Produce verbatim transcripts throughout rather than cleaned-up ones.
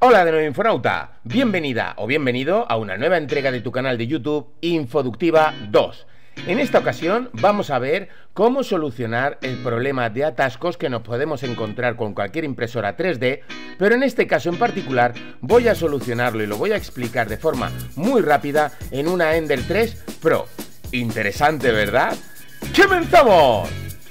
Hola de nuevo Infonauta, bienvenida o bienvenido a una nueva entrega de tu canal de YouTube Infoductiva dos. En esta ocasión vamos a ver cómo solucionar el problema de atascos que nos podemos encontrar con cualquier impresora tres D, pero en este caso en particular voy a solucionarlo y lo voy a explicar de forma muy rápida en una Ender tres Pro. Interesante, ¿verdad? ¡Comenzamos!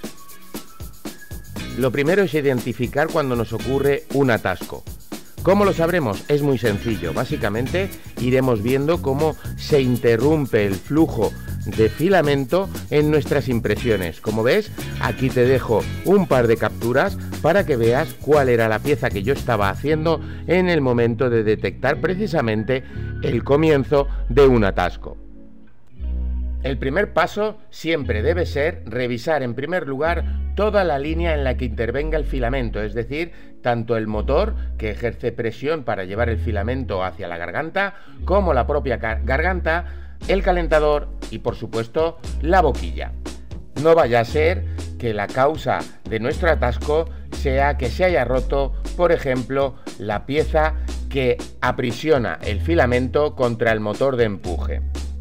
Lo primero es identificar cuando nos ocurre un atasco. ¿Cómo lo sabremos? Es muy sencillo. Básicamente iremos viendo cómo se interrumpe el flujo de filamento en nuestras impresiones. Como ves, aquí te dejo un par de capturas para que veas cuál era la pieza que yo estaba haciendo en el momento de detectar precisamente el comienzo de un atasco. El primer paso siempre debe ser revisar en primer lugar toda la línea en la que intervenga el filamento, es decir, tanto el motor, que ejerce presión para llevar el filamento hacia la garganta, como la propia garganta, el calentador y, por supuesto, la boquilla. No vaya a ser que la causa de nuestro atasco sea que se haya roto, por ejemplo, la pieza que aprisiona el filamento contra el motor de empuje.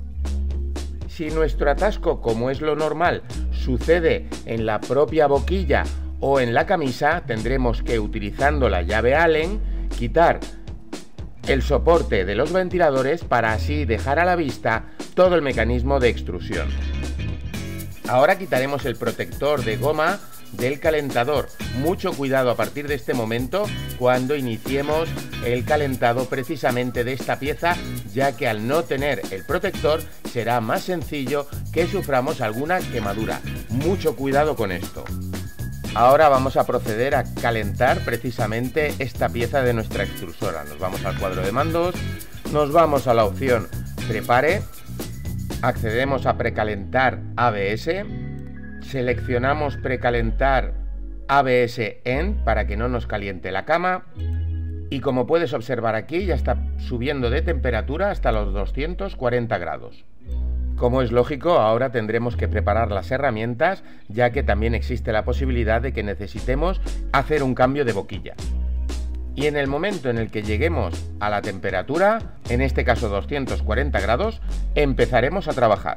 Si nuestro atasco, como es lo normal, sucede en la propia boquilla o en la camisa, tendremos que, utilizando la llave Allen, quitar el soporte de los ventiladores para así dejar a la vista todo el mecanismo de extrusión. Ahora quitaremos el protector de goma del calentador. Mucho cuidado a partir de este momento cuando iniciemos el calentado precisamente de esta pieza, ya que al no tener el protector será más sencillo que suframos alguna quemadura. Mucho cuidado con esto. Ahora vamos a proceder a calentar precisamente esta pieza de nuestra extrusora. Nos vamos al cuadro de mandos, nos vamos a la opción Prepare, accedemos a precalentar A B S, seleccionamos precalentar A B S en para que no nos caliente la cama y, como puedes observar aquí, ya está subiendo de temperatura hasta los doscientos cuarenta grados. Como es lógico, ahora tendremos que preparar las herramientas, ya que también existe la posibilidad de que necesitemos hacer un cambio de boquilla. Y en el momento en el que lleguemos a la temperatura, en este caso doscientos cuarenta grados, empezaremos a trabajar.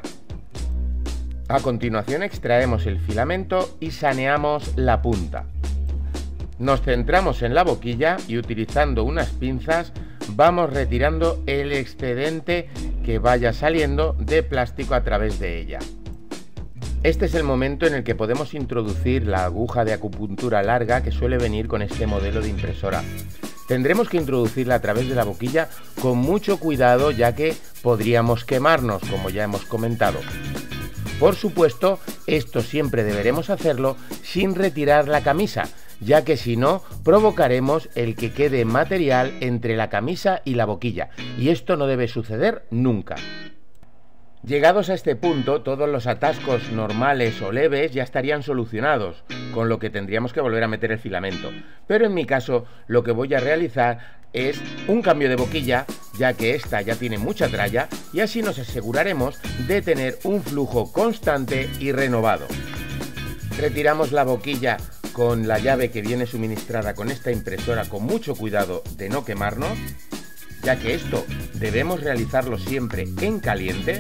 A continuación extraemos el filamento y saneamos la punta. Nos centramos en la boquilla y, utilizando unas pinzas, vamos retirando el excedente que vaya saliendo de plástico a través de ella. Este es el momento en el que podemos introducir la aguja de acupuntura larga que suele venir con este modelo de impresora. Tendremos que introducirla a través de la boquilla con mucho cuidado, ya que podríamos quemarnos, como ya hemos comentado. Por supuesto, esto siempre deberemos hacerlo sin retirar la camisa, ya que si no, provocaremos el que quede material entre la camisa y la boquilla, y esto no debe suceder nunca. Llegados a este punto, todos los atascos normales o leves ya estarían solucionados, con lo que tendríamos que volver a meter el filamento. Pero en mi caso, lo que voy a realizar es un cambio de boquilla, ya que esta ya tiene mucha tralla, y así nos aseguraremos de tener un flujo constante y renovado. Retiramos la boquilla con la llave que viene suministrada con esta impresora, con mucho cuidado de no quemarnos, ya que esto debemos realizarlo siempre en caliente.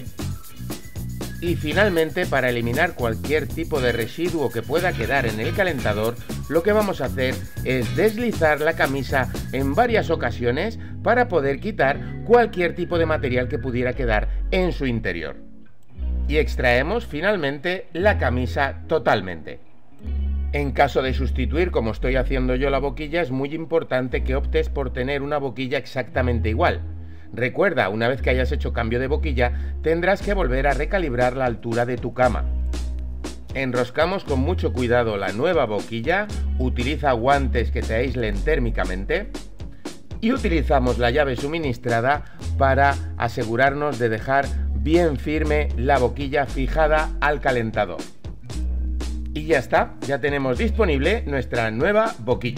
Y finalmente, para eliminar cualquier tipo de residuo que pueda quedar en el calentador, lo que vamos a hacer es deslizar la camisa en varias ocasiones para poder quitar cualquier tipo de material que pudiera quedar en su interior. Y extraemos finalmente la camisa totalmente. En caso de sustituir, como estoy haciendo yo, la boquilla, es muy importante que optes por tener una boquilla exactamente igual. Recuerda, una vez que hayas hecho cambio de boquilla, tendrás que volver a recalibrar la altura de tu cama. Enroscamos con mucho cuidado la nueva boquilla, utiliza guantes que te aíslen térmicamente y utilizamos la llave suministrada para asegurarnos de dejar bien firme la boquilla fijada al calentador. Y ya está, ya tenemos disponible nuestra nueva boquilla.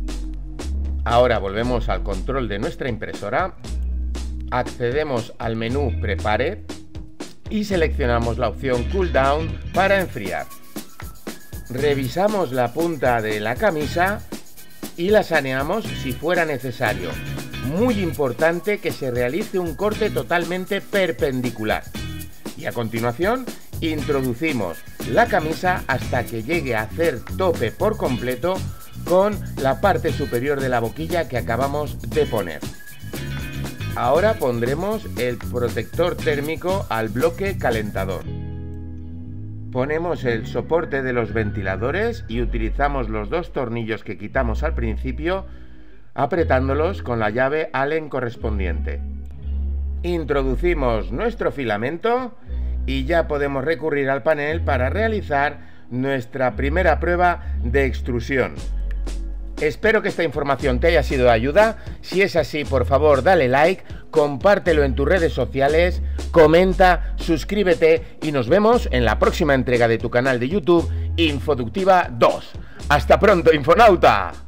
Ahora volvemos al control de nuestra impresora, accedemos al menú Prepare y seleccionamos la opción Cool Down para enfriar. Revisamos la punta de la camisa y la saneamos si fuera necesario. muy importante que se realice un corte totalmente perpendicular. Y a continuación introducimos la camisa hasta que llegue a hacer tope por completo con la parte superior de la boquilla que acabamos de poner. Ahora pondremos el protector térmico al bloque calentador. Ponemos el soporte de los ventiladores y utilizamos los dos tornillos que quitamos al principio, apretándolos con la llave Allen correspondiente. Introducimos nuestro filamento y ya podemos recurrir al panel para realizar nuestra primera prueba de extrusión. Espero que esta información te haya sido de ayuda. Si es así, por favor, dale like, compártelo en tus redes sociales, comenta, suscríbete y nos vemos en la próxima entrega de tu canal de YouTube Infoductiva dos. ¡Hasta pronto, Infonauta!